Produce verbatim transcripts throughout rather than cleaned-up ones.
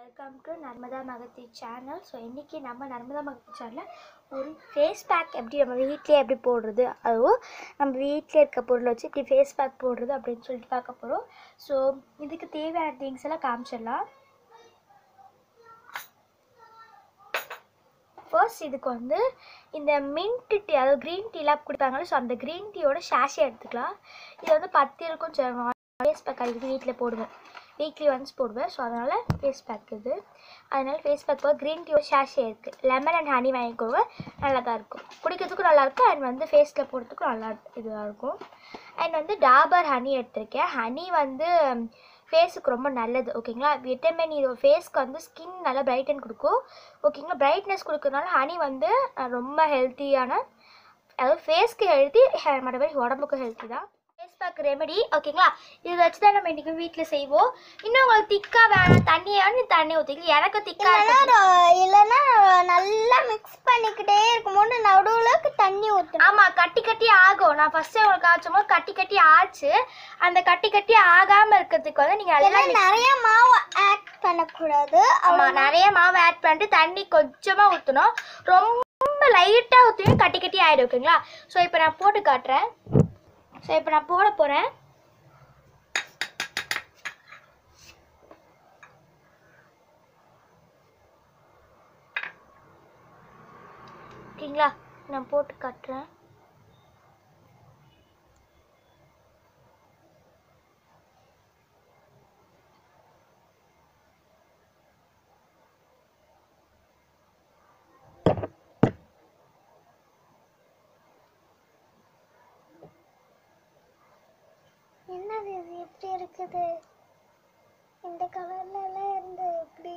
Welcome to Narmada மகத்தி channel. So இன்றைக்கி நம்ம நர்மதா மகத்தி சேனலில் ஒரு ஃபேஸ் பேக் எப்படி நம்ம வீட்டிலே எப்படி போடுறது, அதுவும் நம்ம வீட்டிலே இருக்க பொருளை வச்சு இப்படி ஃபேஸ் பேக் போடுறது அப்படின்னு சொல்லிட்டு பார்க்க போகிறோம். ஸோ இதுக்கு தேவையான திங்ஸ் எல்லாம் காமிச்சிடலாம். ஃபர்ஸ்ட் இதுக்கு வந்து இந்த மின்ட் டீ, அதாவது க்ரீன் டீலாம் கொடுப்பாங்களே, ஸோ அந்த க்ரீன் டீயோட ஷாஷே எடுத்துக்கலாம். இது வந்து பத்து இருக்கும். சொல்லுவாங்க ஃபேஸ் பேக் அடிக்கடி வீட்டில் போடுவேன், வீக்லி ஒன்ஸ் போடுவேன். ஸோ அதனால் ஃபேஸ் பேக் இது. அதனால் ஃபேஸ் பேக் போக க்ரீன் டீயோட ஷாஷே இருக்குது. லெமன் அண்ட் ஹனி வாங்கிக்கோங்க, நல்லா தான் இருக்கும், குடிக்கிறதுக்கும் நல்லாயிருக்கும் அண்ட் வந்து ஃபேஸில் போடுறதுக்கும் நல்லா இதுவாக இருக்கும். அண்ட் வந்து டாபர் ஹனி எடுத்திருக்கேன். ஹனி வந்து ஃபேஸுக்கு ரொம்ப நல்லது, ஓகேங்களா. விட்டமின் இது ஃபேஸ்க்கு வந்து ஸ்கின் நல்லா பிரைட்டன் கொடுக்கும், ஓகேங்களா. பிரைட்னஸ் கொடுக்கறதுனால ஹனி வந்து ரொம்ப ஹெல்த்தியான, அதாவது ஃபேஸ்க்கு ஹெல்த்தி, மற்றபடி உடம்புக்கும் ஹெல்த்தி தான் ஃபேஸ் பேக் ரெமெடி, ஓகேங்களா. இதை வச்சு தான் நம்ம இன்றைக்கி வீட்டில் செய்வோம். இன்னும் உங்களுக்கு திக்காக வேணாம், தண்ணியான தண்ணி ஊற்றிக்கலாம். எனக்கு திக்காக இல்லைன்னா நல்லா மிக்ஸ் பண்ணிக்கிட்டே இருக்கும்போது நடுவுலக்கு தண்ணி ஊற்றணும். ஆமாம், கட்டி கட்டி ஆகும். நான் ஃபஸ்ட்டு உங்களுக்கு காய்ச்சும் போது கட்டி கட்டி ஆச்சு. அந்த கட்டி கட்டி ஆகாமல் இருக்கிறதுக்கு வந்து நீங்கள் எல்லாம் நிறைய மாவு ஆட் பண்ணக்கூடாது. ஆமாம், நிறைய மாவு ஆட் பண்ணிட்டு தண்ணி கொஞ்சமாக ஊற்றணும். ரொம்ப லைட்டாக ஊற்றினா கட்டி கட்டி ஆகிடும், ஓகேங்களா. ஸோ இப்போ நான் போட்டு காட்டுறேன். ஸோ இப்போ நான் போட போகிறேன். ஓகேங்களா, நான் போட்டு காட்டுறேன். என்னது இது எப்படி இருக்குது? இந்த கலர்ல எல்லாம் இருந்து எப்படி?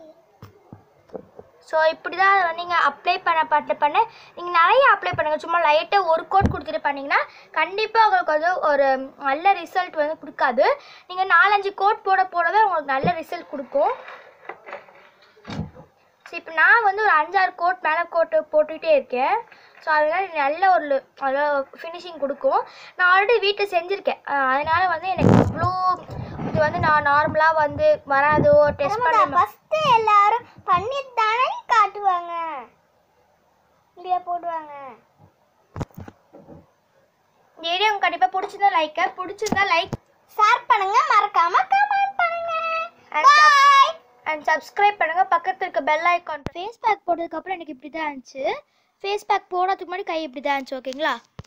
ஸோ இப்படி தான் நீங்கள் அப்ளை பண்ண பண்ண பண்ண நீங்கள் நிறைய அப்ளை பண்ணுங்கள். சும்மா லைட்டாக ஒரு கோட் கொடுத்துட்டு பண்ணிங்கன்னா கண்டிப்பாக உங்களுக்கு வந்து ஒரு நல்ல ரிசல்ட் வந்து கொடுக்காது. நீங்கள் நாலஞ்சு கோட் போட போடவே உங்களுக்கு நல்ல ரிசல்ட் கொடுக்கும். ஸோ இப்போ நான் வந்து ஒரு அஞ்சாறு கோட் மேலே கோட்டு போட்டுகிட்டே இருக்கேன். ஸோ அதனால் நல்ல ஒரு நல்ல ஃபினிஷிங் கொடுக்கும். நான் ஆல்ரெடி வீட்டில் செஞ்சுருக்கேன், அதனால் வந்து எனக்கு அவ்வளோ இது வந்து நான் நார்மலாக வந்து வராதோ டெஸ்ட் பண்ண. ஃபஸ்ட்டு எல்லாரும் பண்ணிட்டு தானே காட்டுவாங்க, இப்படியே போடுவாங்க. இந்த வீடியோ உங்களுக்கு கண்டிப்பாக பிடிச்சிருந்தா லைக்கை பிடிச்சிருந்தா லைக் ஷேர் பண்ணுங்க, மறக்காம கமெண்ட் பண்ணுங்க, அண்ட் சப்ஸ்கிரைப் பண்ணுங்கள். பக்கத்தில் இருக்க பெல் ஐக்கான். ஃபேஸ் பேக் போட்டதுக்கப்புறம் எனக்கு இப்படி தான் இருந்துச்சு. ஃபேஸ் பேக் போடுறதுக்கு முன்னாடி கை இப்படி தான் இருந்துச்சு, ஓகேங்களா.